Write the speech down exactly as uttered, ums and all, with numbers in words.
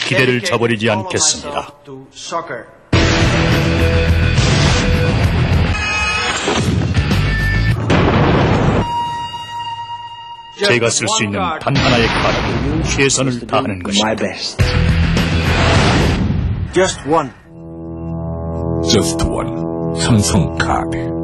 기대를 저버리지 않겠습니다. 제가 쓸 수 있는 단 하나의 카드로 최선을 다하는 것입니다. Just one. Just one. 삼성 카드.